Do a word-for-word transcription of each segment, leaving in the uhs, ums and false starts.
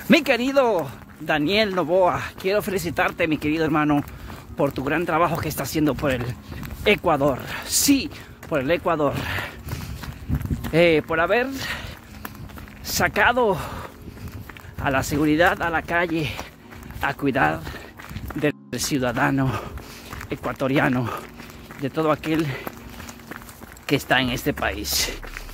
Mi querido Daniel Noboa, quiero felicitarte, mi querido hermano, por tu gran trabajo que está haciendo por el Ecuador. Sí, por el Ecuador. Eh, por haber sacado a la seguridad a la calle a cuidar del ciudadano ecuatoriano, de todo aquel que está en este país.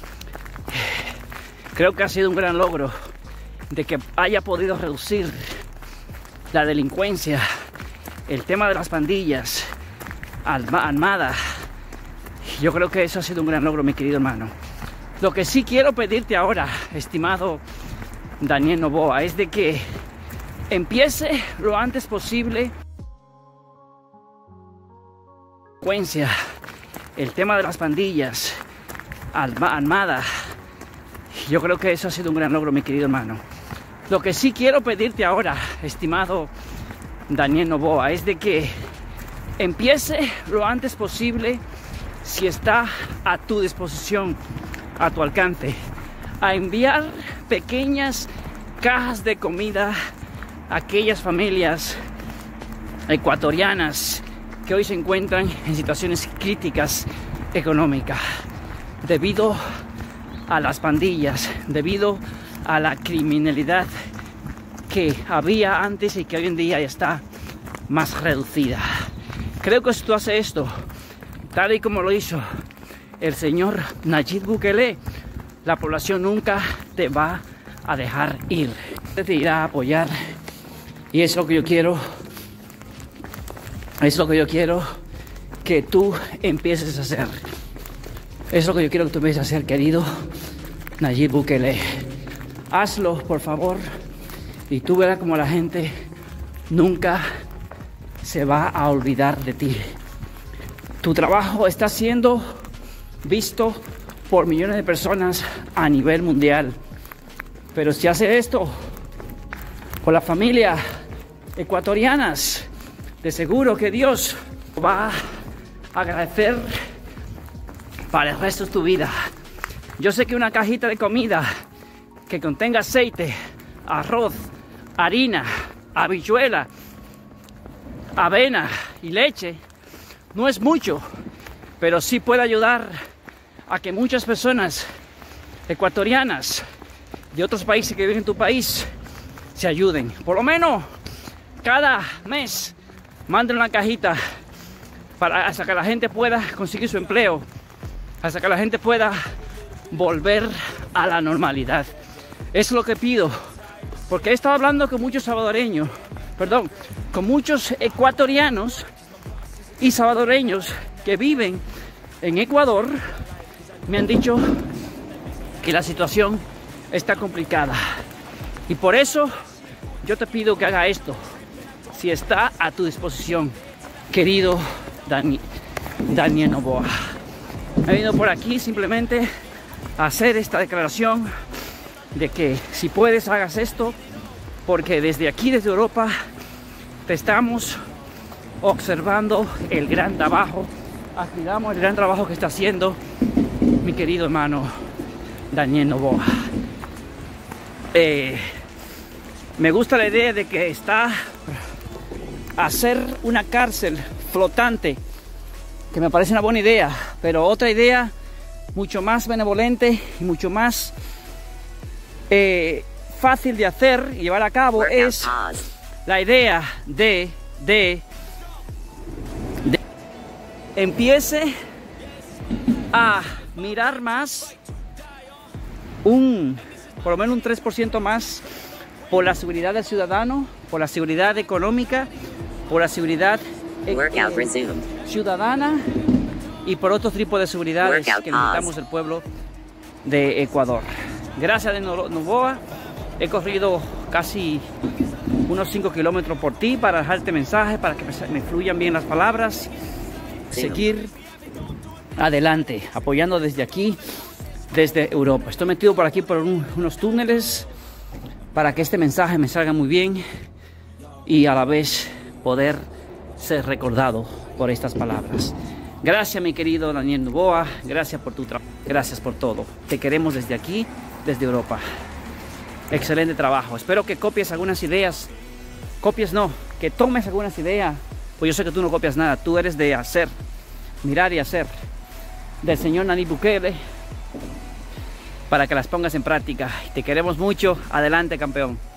Creo que ha sido un gran logro de que haya podido reducir la delincuencia, el tema de las pandillas armadas. Yo creo que eso ha sido un gran logro, mi querido hermano. Lo que sí quiero pedirte ahora, estimado Daniel Noboa, es de que empiece lo antes posible el tema de las pandillas armadas. Yo creo que eso ha sido un gran logro, mi querido hermano. Lo que sí quiero pedirte ahora, estimado Daniel Noboa, es de que empiece lo antes posible, si está a tu disposición, a tu alcance, a enviar pequeñas cajas de comida a aquellas familias ecuatorianas que hoy se encuentran en situaciones críticas económicas debido a las pandillas, debido a la criminalidad que había antes y que hoy en día ya está más reducida. Creo que si tú haces esto, tal y como lo hizo el señor Nayib Bukele, la población nunca te va a dejar ir. Te irá a apoyar, y es lo que yo quiero, es lo que yo quiero que tú empieces a hacer. Es lo que yo quiero que tú empieces a hacer, querido Nayib Bukele. Hazlo, por favor, y tú verás como la gente nunca se va a olvidar de ti. Tu trabajo está siendo visto por millones de personas a nivel mundial. Pero si hace esto por las familias ecuatorianas, de seguro que Dios va a agradecer para el resto de tu vida. Yo sé que una cajita de comida que contenga aceite, arroz, harina, habichuela, avena y leche no es mucho, pero sí puede ayudar a que muchas personas ecuatorianas de otros países que viven en tu país se ayuden. Por lo menos cada mes manden una cajita para hasta que la gente pueda conseguir su empleo, hasta que la gente pueda volver a la normalidad. Es lo que pido, porque he estado hablando con muchos salvadoreños, perdón, con muchos ecuatorianos y salvadoreños que viven en Ecuador. Me han dicho que la situación está complicada, y por eso yo te pido que haga esto, si está a tu disposición, querido Dani, Daniel Noboa. He venido por aquí simplemente a hacer esta declaración de que si puedes hagas esto, porque desde aquí, desde Europa, te estamos observando el gran trabajo, admiramos el gran trabajo que está haciendo mi querido hermano Daniel Noboa. Eh, me gusta la idea de que está a hacer una cárcel flotante, que me parece una buena idea, pero otra idea mucho más benevolente y mucho más eh, fácil de hacer y llevar a cabo es la idea de, de, de empiece a mirar más, un por lo menos un tres por ciento más por la seguridad del ciudadano, por la seguridad económica, por la seguridad eh, ciudadana y por otro tipo de seguridades que necesitamos el pueblo de Ecuador. Gracias de Noboa, he corrido casi unos cinco kilómetros por ti para dejarte mensaje, para que me fluyan bien las palabras, seguir adelante, apoyando desde aquí, desde Europa. Estoy metido por aquí por un, unos túneles para que este mensaje me salga muy bien y a la vez poder ser recordado por estas palabras. Gracias, mi querido Daniel Noboa, gracias por tu trabajo, gracias por todo. Te queremos desde aquí, desde Europa. excelente trabajo. Espero que copies algunas ideas. Copies no, que tomes algunas ideas. Pues yo sé que tú no copias nada. Tú eres de hacer, mirar y hacer. Del señor Nayib Bukele. Para que las pongas en práctica. Te queremos mucho. Adelante, campeón.